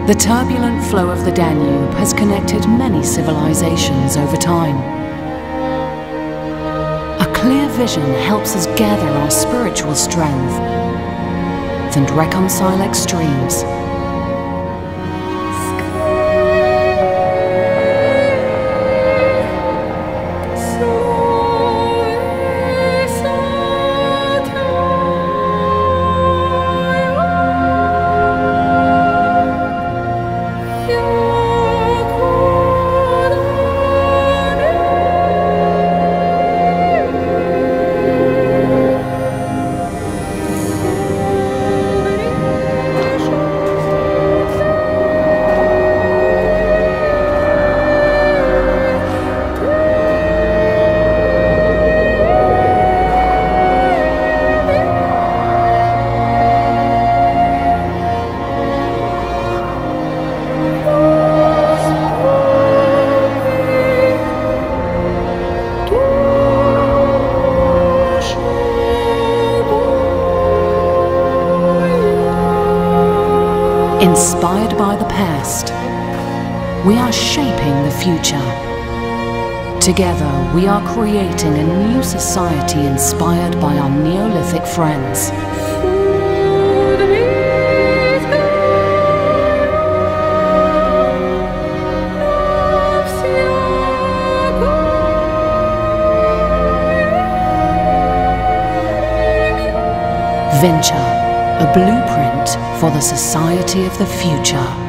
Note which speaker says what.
Speaker 1: The turbulent flow of the Danube has connected many civilizations over time. A clear vision helps us gather our spiritual strength and reconcile extremes. Inspired by the past, we are shaping the future. Together, we are creating a new society inspired by our Neolithic friends. Venture, a blueprint for the society of the future.